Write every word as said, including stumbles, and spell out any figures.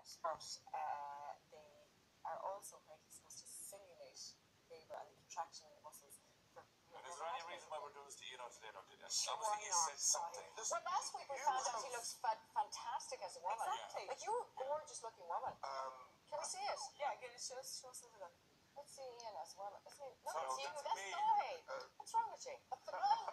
but uh, they are also apparently supposed to simulate labour and the contraction in the muscles. For and is there any reason why we're doing this to Ian today, no, did Sure, obviously he not? said something. Well, last week we found out he looks fa fantastic as a woman. Exactly. Like, you're a gorgeous looking woman. Um, Can we see it? Yeah, get it. Show us, show us a little look. Let's see Ian as well. Let's see. No, So it's you. that's That's me. Zoe. Uh, What's wrong with you? A phenomenal